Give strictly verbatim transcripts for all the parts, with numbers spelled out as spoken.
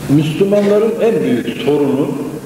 Müslümanların en büyük sorunu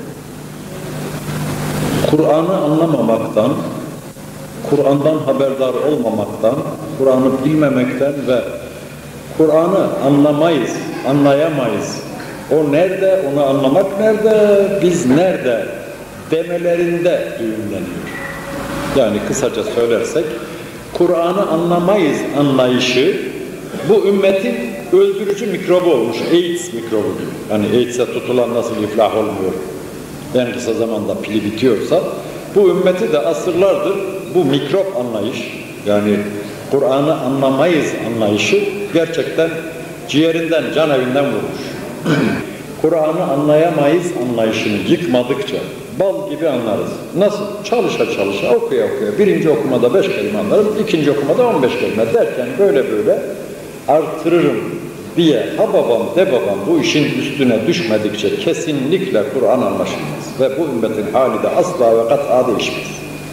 Kur'an'ı anlamamaktan, Kur'an'dan haberdar olmamaktan, Kur'an'ı bilmemekten ve Kur'an'ı anlamayız, anlayamayız. O nerede, onu anlamak nerede, biz nerede demelerinde düğümleniyor. Yani kısaca söylersek, Kur'an'ı anlamayız anlayışı, bu ümmetin öldürücü mikrobu olmuş, AIDS mikrobu gibi. Hani AIDS'e tutulan nasıl iflah olmuyor, en kısa zamanda pili bitiyorsa, bu ümmeti de asırlardır bu mikrop anlayış, yani Kur'an'ı anlamayız anlayışı gerçekten ciğerinden, can evinden vurmuş. Kur'an'ı anlayamayız anlayışını yıkmadıkça bal gibi anlarız. Nasıl? Çalışa çalışa, okuya okuya. Birinci okumada beş kelime anlarım, ikinci okumada on beş kelime derken böyle böyle artırırım diye ha babam de babam bu işin üstüne düşmedikçe kesinlikle Kur'an anlaşılmaz. Ve bu ümmetin hali de asla ve kat'a değişmez.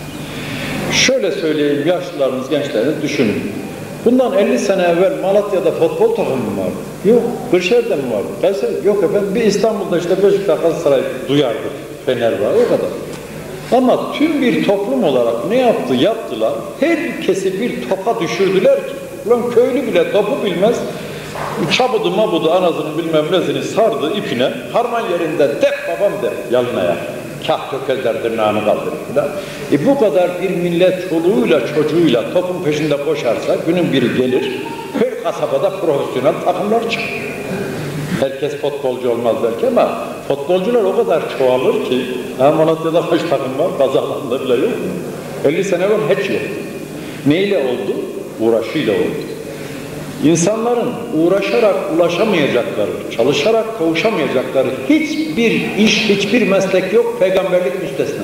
Şöyle söyleyeyim, yaşlılarınız, gençleriniz düşünün. Bundan elli sene evvel Malatya'da futbol takımı mı vardı? Yok. Kırşehir'de mi vardı? Kayseri? Yok efendim. Bir İstanbul'da işte Beşiktaş, Galatasaray duyardık. Fener var. O kadar. Ama tüm bir toplum olarak ne yaptı? Yaptılar. Herkesi bir topa düşürdüler ki. Ulan köylü bile topu bilmez. Çabudu mabudu anasını bilmem nesini sardı ipine. Harman yerinde dep babam der yalınaya. Kah tökezler tırnağını kaldırır falan. E bu kadar bir millet çoluğuyla çocuğuyla topun peşinde koşarsa günün biri gelir, her kasabada profesyonel takımlar çıkar. Herkes futbolcu olmaz belki ama futbolcular o kadar çoğalır ki, ha Malatya'da kaç takım var, kazananlar bile yok. elli sene evvel hiç yok. Neyle oldu? Uğraşıyla oldu. İnsanların uğraşarak ulaşamayacakları, çalışarak kavuşamayacakları hiçbir iş, hiçbir meslek yok, peygamberlik müstesna.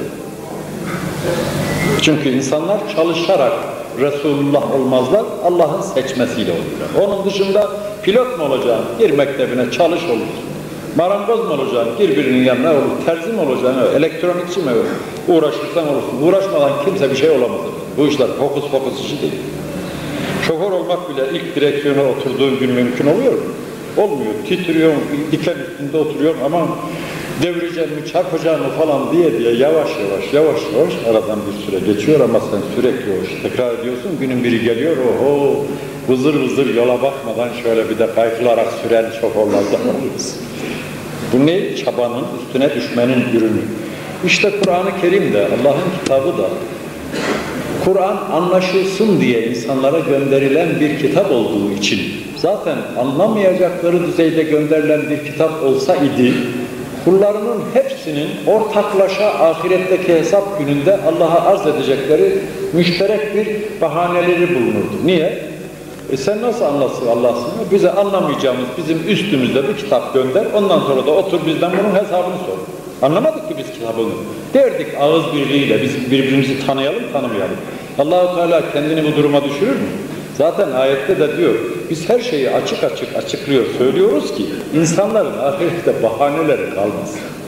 Çünkü insanlar çalışarak Resulullah olmazlar, Allah'ın seçmesiyle olurlar. Onun dışında pilot mu olacaksın, gir mektebine çalış olur. Marangoz mu olacaksın, gir birinin yanına olur. Terzi mi olacaksın, elektronikçi mi olur. Uğraşırsan olursun. Uğraşmadan kimse bir şey olamaz. Bu işler fokus fokus işi değil. Şoför olmak bile ilk direksiyona oturduğun gün mümkün oluyor mu? Olmuyor. Titriyorsun, diken üstünde oturuyorsun ama devireceğim mi, çarpacağım mı falan diye diye yavaş yavaş, yavaş yavaş aradan bir süre geçiyor ama sen sürekli o işi tekrar ediyorsun. Günün biri geliyor, oho, vızır vızır yola bakmadan şöyle bir de kaykılarak süren şoförlerden oluyoruz. Bu ne? Çabanın, üstüne düşmenin ürünü. İşte Kur'an-ı Kerim de, Allah'ın kitabı da, Kur'an anlaşılsın diye insanlara gönderilen bir kitap olduğu için, zaten anlamayacakları düzeyde gönderilen bir kitap olsa idi, kullarının hepsinin ortaklaşa ahiretteki hesap gününde Allah'a arz edecekleri müşterek bir bahaneleri bulunurdu. Niye? E sen nasıl anlasın Allah'sın? Bize anlamayacağımız bizim üstümüzde bir kitap gönder, ondan sonra da otur bizden bunun hesabını sor. Anlamadık ki biz kitabını. Derdik ağız birliğiyle biz birbirimizi tanıyalım, tanımayalım. Allah-u Teala kendini bu duruma düşürür mü? Zaten ayette de diyor, biz her şeyi açık açık açıklıyor, söylüyoruz ki insanların ahirette bahaneleri kalmasın.